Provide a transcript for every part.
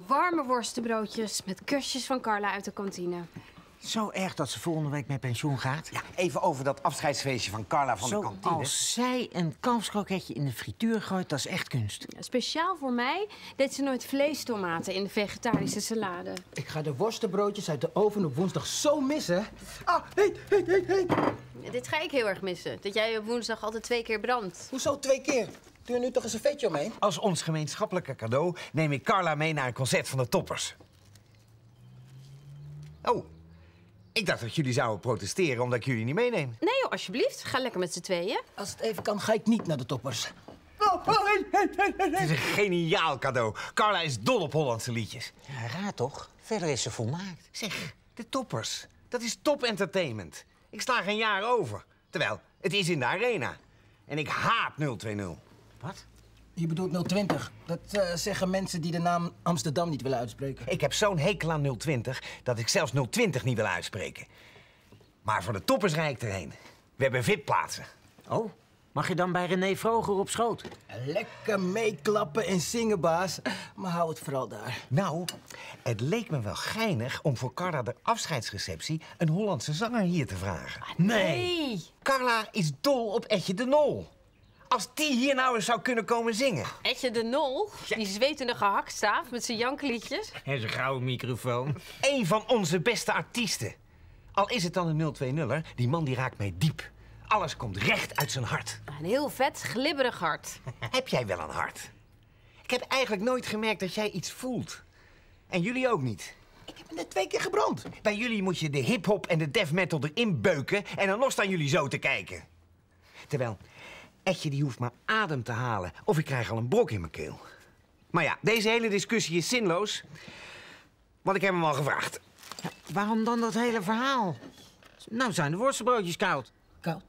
Warme worstenbroodjes met kusjes van Carla uit de kantine. Zo erg dat ze volgende week met pensioen gaat? Ja, even over dat afscheidsfeestje van Carla van de kantine. Als zij een kalfskroketje in de frituur gooit, dat is echt kunst. Ja, speciaal voor mij deed ze nooit vleestomaten in de vegetarische salade. Ik ga de worstenbroodjes uit de oven op woensdag zo missen. Ah, heet. Ja, dit ga ik heel erg missen. Dat jij op woensdag altijd 2 keer brandt. Hoezo 2 keer? Doe er nu toch eens een vetje omheen? Als ons gemeenschappelijke cadeau neem ik Carla mee naar een concert van de Toppers. Oh, ik dacht dat jullie zouden protesteren omdat ik jullie niet meeneem. Nee joh, alsjeblieft. Ga lekker met z'n tweeën. Als het even kan, ga ik niet naar de Toppers. Het is een geniaal cadeau. Carla is dol op Hollandse liedjes. Ja, raar toch? Verder is ze volmaakt. Zeg, de Toppers, dat is top entertainment. Ik sla geen jaar over. Terwijl, het is in de arena. En ik haat 020. Wat? Je bedoelt 020. Dat zeggen mensen die de naam Amsterdam niet willen uitspreken. Ik heb zo'n hekel aan 020 dat ik zelfs 020 niet wil uitspreken. Maar voor de Toppers rijd ik erheen. We hebben VIP-plaatsen. Oh, mag je dan bij René Vroger op schoot? Lekker meeklappen en zingen, baas. Maar hou het vooral daar. Nou, het leek me wel geinig om voor Carla de afscheidsreceptie een Hollandse zanger hier te vragen. Nee. Carla is dol op Etje de Nol. Als die hier nou eens zou kunnen komen zingen. Etje de Nol, die zwetende gehaktstaaf met zijn jankliedjes. En zijn gouden microfoon. Eén van onze beste artiesten. Al is het dan een 020er, die man die raakt mij diep. Alles komt recht uit zijn hart. Een heel vet, glibberig hart. Heb jij wel een hart? Ik heb eigenlijk nooit gemerkt dat jij iets voelt. En jullie ook niet. Ik heb net 2 keer gebrand. Bij jullie moet je de hip-hop en de death metal erin beuken en dan nog staan jullie zo te kijken. Terwijl, Etje die hoeft maar adem te halen of ik krijg al een brok in mijn keel. Maar ja, deze hele discussie is zinloos, want ik heb hem al gevraagd. Ja, waarom dan dat hele verhaal? Nou zijn de worstenbroodjes koud. Koud.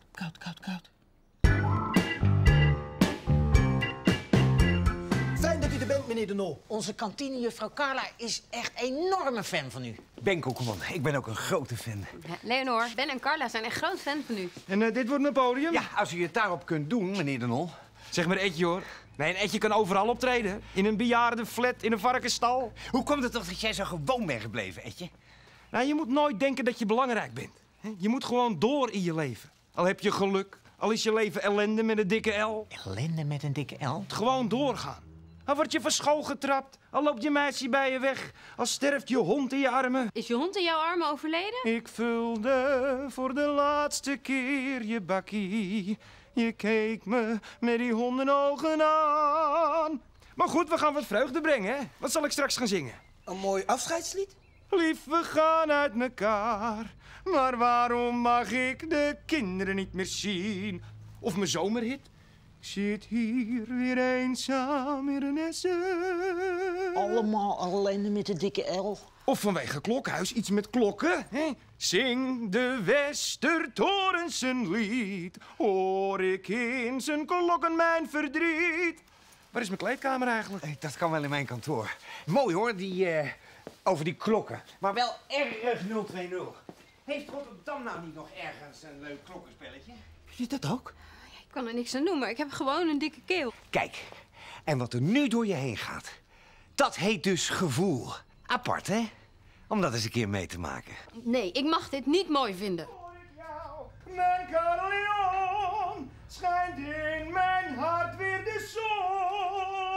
Fijn dat u er bent, meneer de Nol. Onze kantinejuffrouw Carla is echt enorme fan van u. Ben Koekelman, ik ben ook een grote fan. Ja, Leonor, Ben en Carla zijn echt groot fan van u. En dit wordt mijn podium? Ja, als u het daarop kunt doen, meneer de Nol. Zeg maar Etje, hoor. Nee, een Etje kan overal optreden. In een bejaardenflat, in een varkensstal. Hoe komt het toch dat jij zo gewoon bent gebleven, Etje? Nou, je moet nooit denken dat je belangrijk bent. Je moet gewoon door in je leven. Al heb je geluk, al is je leven ellende met een dikke L. Ellende met een dikke L? Gewoon doorgaan. Al word je van school getrapt, al loopt je meisje bij je weg, al sterft je hond in je armen. Is je hond in jouw armen overleden? Ik vulde voor de laatste keer je bakkie. Je keek me met die hondenogen aan. Maar goed, we gaan wat vreugde brengen, hè? Wat zal ik straks gaan zingen? Een mooi afscheidslied? Lief, we gaan uit mekaar. Maar waarom mag ik de kinderen niet meer zien? Of mijn zomerhit? Ik zit hier weer eenzaam in een essen. Allemaal ellende met de dikke L. Of vanwege Klokhuis iets met klokken, hè? Zing de Westertoren zijn lied. Hoor ik in zijn klokken mijn verdriet. Waar is mijn kleedkamer eigenlijk? Dat kan wel in mijn kantoor. Mooi hoor, over die klokken. Maar wel erg 020. Heeft Rotterdam nou niet nog ergens een leuk klokkenspelletje? Heb je dat ook? Ik kan er niks aan doen, maar ik heb gewoon een dikke keel. Kijk, en wat er nu door je heen gaat, dat heet dus gevoel. Apart, hè? Om dat eens een keer mee te maken. Nee, ik mag dit niet mooi vinden. Hoor ik jou, mijn carillon, schijnt in mijn hart weer de zon.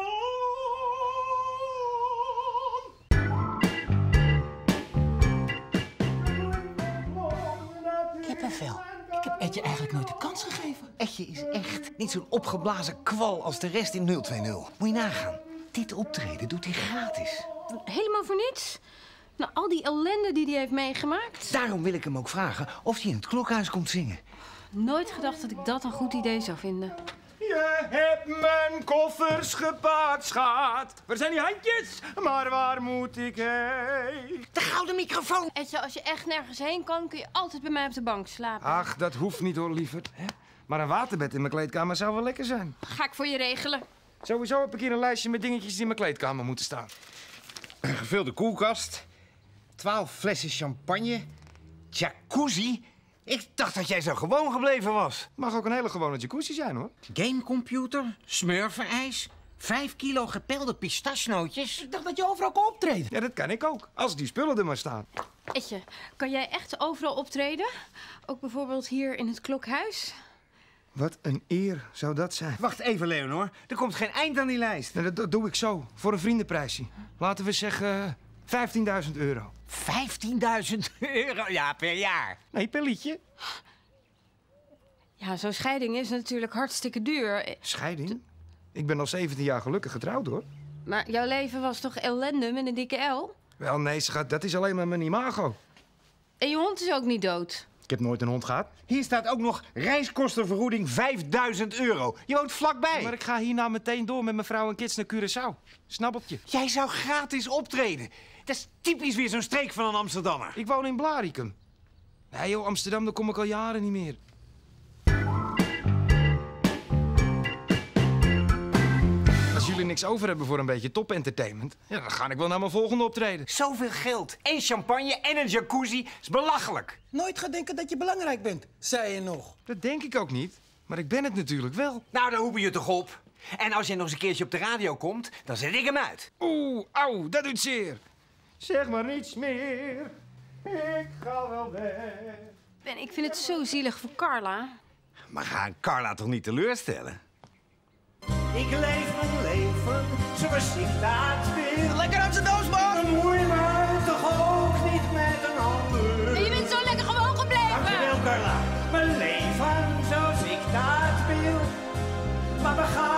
Kippenvel. Ik heb Etje eigenlijk nooit de kans gegeven. Etje is echt niet zo'n opgeblazen kwal als de rest in 020. Moet je nagaan. Dit optreden doet hij gratis. Helemaal voor niets? Nou, al die ellende die hij heeft meegemaakt. Daarom wil ik hem ook vragen of hij in het klokhuis komt zingen. Nooit gedacht dat ik dat een goed idee zou vinden. Je hebt mijn koffers gepakt, schat. Waar zijn die handjes? Maar waar moet ik heen? De gouden microfoon! Etje, als je echt nergens heen kan, kun je altijd bij mij op de bank slapen. Ach, dat hoeft niet hoor, lieverd. Maar een waterbed in mijn kleedkamer zou wel lekker zijn. Ga ik voor je regelen. Sowieso heb ik hier een lijstje met dingetjes die in mijn kleedkamer moeten staan. Een gevulde koelkast, 12 flessen champagne, jacuzzi. Ik dacht dat jij zo gewoon gebleven was. Mag ook een hele gewone jacuzzi zijn, hoor. Gamecomputer, smurfenijs, 5 kilo gepelde pistachenootjes? Ik dacht dat je overal kon optreden. Ja, dat kan ik ook. Als die spullen er maar staan. Etje, kan jij echt overal optreden? Ook bijvoorbeeld hier in het Klokhuis? Wat een eer zou dat zijn. Wacht even, Leonor. Er komt geen eind aan die lijst. Nou, dat doe ik zo, voor een vriendenprijsje. Laten we zeggen 15.000 euro. 15.000 euro, ja, per jaar. Nee, per liedje. Ja, zo'n scheiding is natuurlijk hartstikke duur. Scheiding? Ik ben al 17 jaar gelukkig getrouwd, hoor. Maar jouw leven was toch ellende met een dikke L? Wel, nee, schat, dat is alleen maar mijn imago. En je hond is ook niet dood. Ik heb nooit een hond gehad. Hier staat ook nog reiskostenvergoeding 5.000 euro. Je woont vlakbij. Maar ik ga hierna meteen door met mijn vrouw en kids naar Curaçao. Snabbeltje. Jij zou gratis optreden. Dat is typisch weer zo'n streek van een Amsterdammer. Ik woon in Blaricum. Nee joh, Amsterdam, daar kom ik al jaren niet meer. Als jullie niks over hebben voor een beetje top-entertainment, ja, dan ga ik wel naar mijn volgende optreden. Zoveel geld en champagne en een jacuzzi is belachelijk. Nooit gaan denken dat je belangrijk bent, zei je nog. Dat denk ik ook niet, maar ik ben het natuurlijk wel. Nou, daar hoeven je toch op. En als je nog eens een keertje op de radio komt, dan zet ik hem uit. Oeh, auw, dat doet zeer. Zeg maar niets meer, ik ga wel weg. En ik vind het zo zielig voor Carla. Maar ga Carla toch niet teleurstellen? Ik leef mijn leven zoals ik dat wil. Lekker Amsterdams, man! Bemoei me toch ook niet met een ander. En je bent zo lekker gewoon gebleven! Dankjewel, Carla. Mijn leven zoals ik dat wil. Maar we gaan